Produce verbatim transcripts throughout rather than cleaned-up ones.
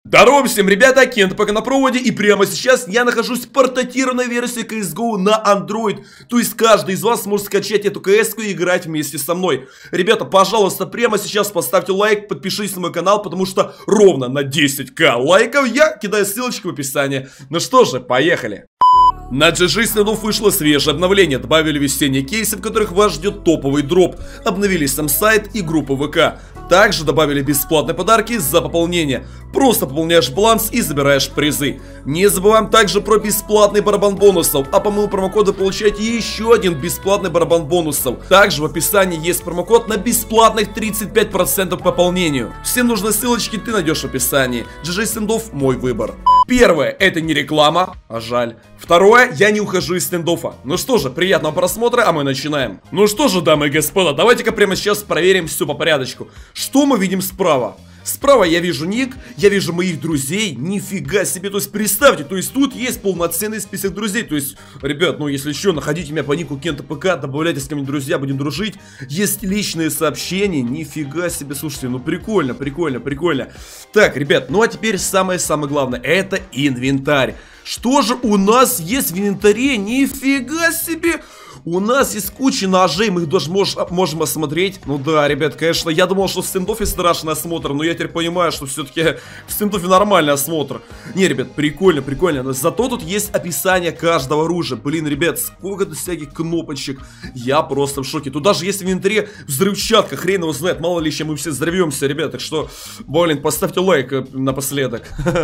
Здорово всем, ребята, Кент пока на проводе, и прямо сейчас я нахожусь в портатированной версии си эс го на Android. То есть каждый из вас может скачать эту кс-ку и играть вместе со мной. Ребята, пожалуйста, прямо сейчас поставьте лайк, подпишитесь на мой канал, потому что ровно на десять тысяч лайков я кидаю ссылочку в описании. Ну что же, поехали. На джи джи Standoff вышло свежее обновление, добавили весенние кейсы, в которых вас ждет топовый дроп, обновили сам сайт и группу ВК. Также добавили бесплатные подарки за пополнение. Просто пополняешь баланс и забираешь призы. Не забываем также про бесплатный барабан бонусов, а по моему промокоду получаете еще один бесплатный барабан бонусов. Также в описании есть промокод на бесплатных тридцать пять процентов по пополнению. Все нужные ссылочки ты найдешь в описании. джи джи Standoff — мой выбор. Первое — это не реклама, а жаль. Второе — я не ухожу из стендоффа. Ну что же, приятного просмотра, а мы начинаем. Ну что же, дамы и господа, давайте-ка прямо сейчас проверим все по порядочку. Что мы видим справа? Справа я вижу ник, я вижу моих друзей. Нифига себе, то есть представьте, то есть тут есть полноценный список друзей. То есть, ребят, ну если что, находите меня по нику Кента ПК, добавляйтесь ко мне, друзья, будем дружить. Есть личные сообщения, нифига себе, слушайте, ну прикольно, прикольно, прикольно. Так, ребят, ну а теперь самое-самое главное, это инвентарь. Что же у нас есть в инвентаре? Нифига себе! У нас есть куча ножей, мы их даже мож, можем осмотреть. Ну да, ребят, конечно, я думал, что в стендоффе страшный осмотр, но я теперь понимаю, что все-таки в стендоффе нормальный осмотр. Не, ребят, прикольно, прикольно. Но зато тут есть описание каждого оружия. Блин, ребят, сколько тут всяких кнопочек. Я просто в шоке. Тут даже есть в инвентаре взрывчатка, хрен его знает. Мало ли, чем мы все взорвемся, ребят. Так что, блин, поставьте лайк напоследок.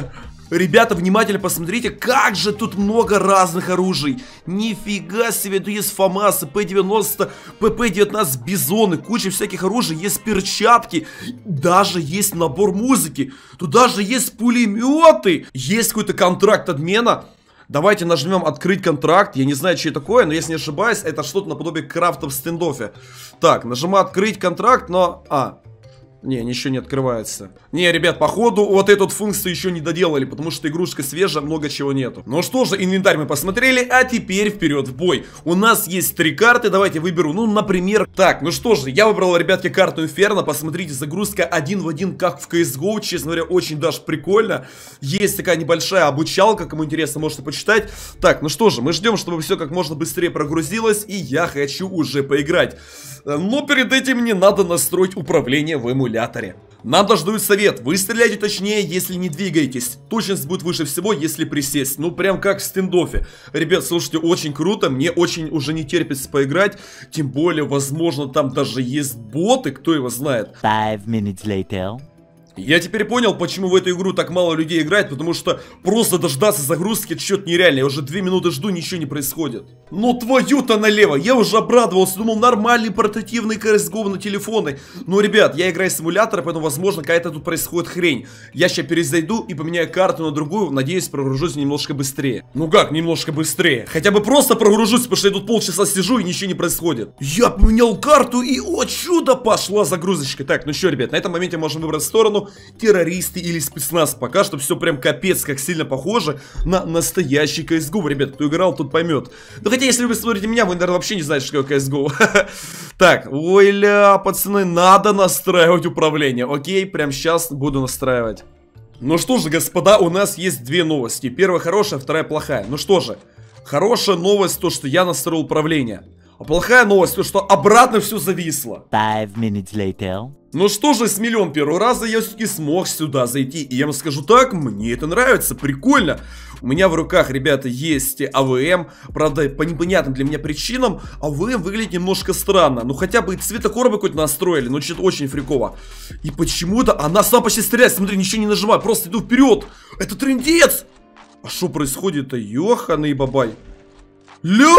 Ребята, внимательно посмотрите, как же тут много разных оружий. Нифига себе, тут есть ФАМАСы, П девяносто, П П девятнадцать, Бизоны, куча всяких оружий, есть перчатки, даже есть набор музыки, тут даже есть пулеметы, есть какой-то контракт обмена. Давайте нажмем открыть контракт. Я не знаю, что это такое, но если не ошибаюсь, это что-то наподобие крафта в стендоффе. Так, нажимаю открыть контракт, но... А... Не, ничего не открывается. Не, ребят, походу вот эту функцию еще не доделали, потому что игрушка свежая, много чего нету. Ну что же, инвентарь мы посмотрели, а теперь вперед в бой. У нас есть три карты, давайте выберу, ну, например... Так, ну что же, я выбрал, ребятки, карту Инферно. Посмотрите, загрузка один в один, как в си эс го. Честно говоря, очень даже прикольно. Есть такая небольшая обучалка, кому интересно, можете почитать. Так, ну что же, мы ждем, чтобы все как можно быстрее прогрузилось, и я хочу уже поиграть. Но перед этим мне надо настроить управление в эмуляторе. Нам даже дают совет: вы стреляете точнее, если не двигаетесь. Точность будет выше всего, если присесть. Ну прям как в стендоффе. Ребят, слушайте, очень круто. Мне очень уже не терпится поиграть. Тем более, возможно, там даже есть боты, кто его знает. Five minutes later. Я теперь понял, почему в эту игру так мало людей играет, потому что просто дождаться загрузки что-то нереально. Я уже две минуты жду, ничего не происходит. Ну твою-то налево, я уже обрадовался, думал, нормальный портативный си эс го на телефоны. Но, ребят, я играю с эмулятора, поэтому, возможно, какая-то тут происходит хрень. Я сейчас перезайду и поменяю карту на другую, надеюсь, прогружусь немножко быстрее. Ну как, немножко быстрее? Хотя бы просто прогружусь, потому что я тут полчаса сижу и ничего не происходит. Я поменял карту и, о чудо, пошла загрузочка. Так, ну что, ребят, на этом моменте можем выбрать сторону: террористы или спецназ. Пока что все прям капец как сильно похоже на настоящий си эс го. Ребят, кто играл, тот поймет. Ну хотя, если вы смотрите меня, вы, наверное, вообще не знаете, что такое си эс го. Так, ой-ля, пацаны, надо настраивать управление. Окей, прям сейчас буду настраивать. Ну что же, господа, у нас есть две новости. Первая хорошая, вторая плохая. Ну что же, хорошая новость то, что я настроил управление. А плохая новость то, что обратно все зависло. Five minutes later. Ну что же, с миллион первого раза я все-таки смог сюда зайти. И я вам скажу так, мне это нравится, прикольно. У меня в руках, ребята, есть А В М. Правда, по непонятным для меня причинам А В М выглядит немножко странно. Ну хотя бы и цветокор какой-то настроили, но что-то очень фриково. И почему-то она сама почти стреляет. Смотри, ничего не нажимаю, просто иду вперед. Это трындец! А что происходит-то? Ёханый бабай. Ля!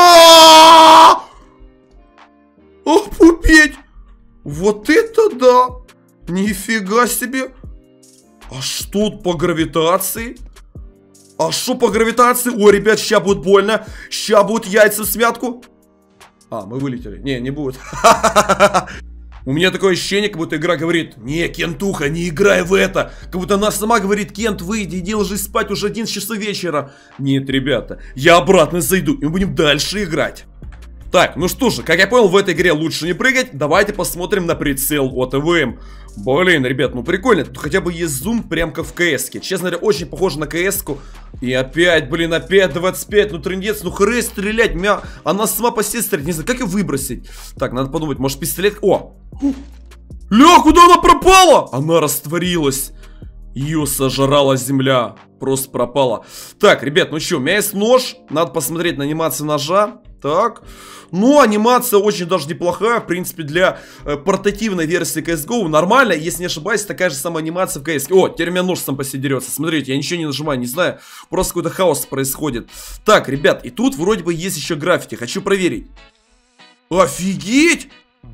Опупеть! Вот это да! Нифига себе! А что по гравитации? А что по гравитации? Ой, ребят, ща будет больно. Ща будут яйца в смятку. А, мы вылетели. Не, не будет. У меня такое ощущение, как будто игра говорит: не, Кентуха, не играй в это. Как будто она сама говорит: Кент, выйди, иди ложись спать, уже одиннадцать часов вечера. Нет, ребята, я обратно зайду, и мы будем дальше играть. Так, ну что же, как я понял, в этой игре лучше не прыгать. Давайте посмотрим на прицел от ЭВМ. Блин, ребят, ну прикольно. Тут хотя бы есть зум, прям как в КС-ке. Честно говоря, очень похоже на КС-ку. И опять, блин, опять двадцать пять. Ну трындец, ну хры стрелять. Мя... Она сама по себе стреляет. Не знаю, как ее выбросить. Так, надо подумать, может пистолет... О! Ля, куда она пропала? Она растворилась. Ее сожрала земля. Просто пропала. Так, ребят, ну что, у меня есть нож. Надо посмотреть на анимацию ножа. Так. Ну, анимация очень даже неплохая. В принципе, для э, портативной версии си эс го нормально. Если не ошибаюсь, такая же самая анимация в КС. О, теперь у меня нож сам по себе дерется. Смотрите, я ничего не нажимаю, не знаю. Просто какой-то хаос происходит. Так, ребят, и тут вроде бы есть еще граффити. Хочу проверить. Офигеть!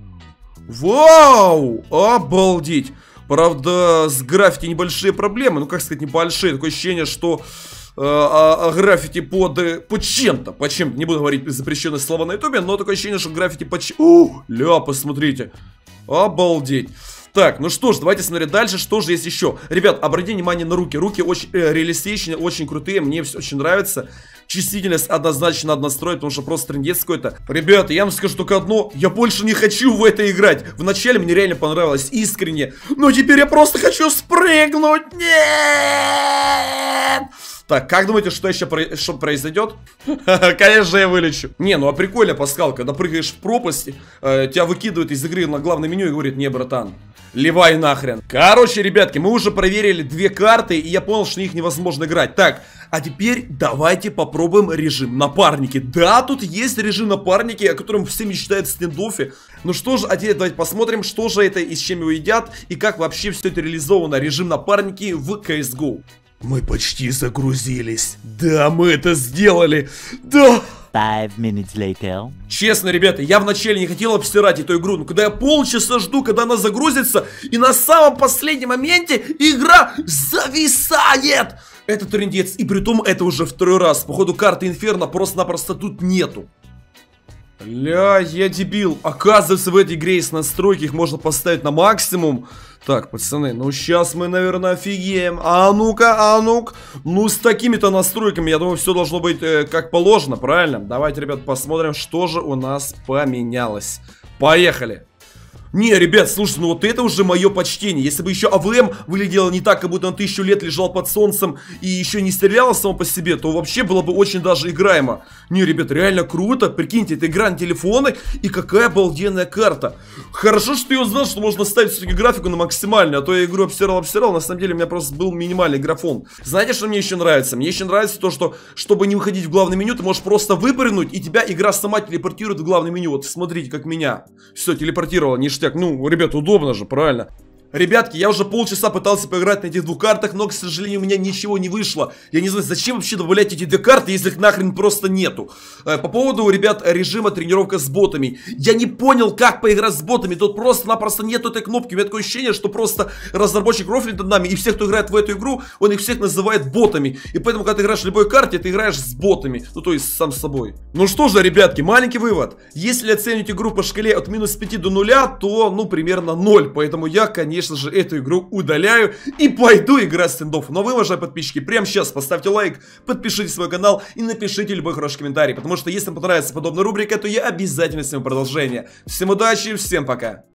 Вау! Обалдеть! Правда, с граффити небольшие проблемы. Ну, как сказать, небольшие. Такое ощущение, что... А, а граффити под, под чем-то, по чем-то, не буду говорить запрещенные слова на ютубе, но такое ощущение, что граффити под чем... Ух, ля, посмотрите, обалдеть. Так, ну что ж, давайте смотреть дальше, что же есть еще. Ребят, обратите внимание на руки, руки очень э, реалистичные, очень крутые, мне все очень нравится. Чувствительность однозначно надо настроить, потому что просто трындец какой-то. Ребята, я вам скажу только одно, я больше не хочу в это играть. Вначале мне реально понравилось, искренне, но теперь я просто хочу спрыгнуть. Нет! Так, как думаете, что еще про... что произойдет? Конечно, я вылечу. Не, ну а прикольно, Паскал, когда прыгаешь в пропасть, э, тебя выкидывают из игры на главное меню и говорит: не, братан, ливай нахрен. Короче, ребятки, мы уже проверили две карты, и я понял, что на них невозможно играть. Так, а теперь давайте попробуем режим напарники. Да, тут есть режим напарники, о котором все мечтают в стендофе. Ну что же, а теперь давайте посмотрим, что же это и с чем его едят, и как вообще все это реализовано. Режим напарники в си эс го. Мы почти загрузились. Да, мы это сделали. Да. Five minutes later. Честно, ребята, я вначале не хотел обстирать эту игру, но когда я полчаса жду, когда она загрузится, и на самом последнем моменте игра зависает. Это трындец, и притом это уже второй раз. Походу карты Инферно просто-напросто тут нету. Ля, я дебил. Оказывается, в этой игре есть настройки, их можно поставить на максимум. Так, пацаны, ну сейчас мы, наверное, офигеем. А ну-ка, а ну-ка. Ну, с такими-то настройками, я думаю, все должно быть э, как положено, правильно? Давайте, ребят, посмотрим, что же у нас поменялось. Поехали. Не, ребят, слушайте, ну вот это уже мое почтение. Если бы еще АВМ выглядело не так, как будто он тысячу лет лежал под солнцем и еще не стреляло само по себе, то вообще было бы очень даже играемо. Не, ребят, реально круто. Прикиньте, это игра на телефоны, и какая обалденная карта. Хорошо, что я узнал, что можно ставить все-таки графику на максимальную, а то я игру обсирал-обсирал, на самом деле у меня просто был минимальный графон. Знаете, что мне еще нравится? Мне еще нравится то, что, чтобы не выходить в главное меню, ты можешь просто выпрыгнуть, и тебя игра сама телепортирует в главное меню. Вот смотрите, как меня. Все, телепортировала, ништяк. Ну, ребят, удобно же, правильно? Ребятки, я уже полчаса пытался поиграть на этих двух картах, но, к сожалению, у меня ничего не вышло. Я не знаю, зачем вообще добавлять эти две карты, если их нахрен просто нету. По поводу, ребят, режима тренировка с ботами. Я не понял, как поиграть с ботами. Тут просто-напросто нету этой кнопки. У меня такое ощущение, что просто разработчик рофлит над нами, и всех, кто играет в эту игру, он их всех называет ботами. И поэтому, когда ты играешь в любой карте, ты играешь с ботами. Ну, то есть, сам с собой. Ну что же, ребятки, маленький вывод. Если оценить игру по шкале от минус пяти до нуля, то, ну, примерно ноль. Поэтому я, конечно... Конечно же, эту игру удаляю и пойду играть в стендов. Но вы, уважаемые подписчики, прямо сейчас поставьте лайк, подпишитесь на мой канал и напишите любой хороший комментарий. Потому что если вам понравится подобная рубрика, то я обязательно сниму продолжение. Всем удачи, всем пока.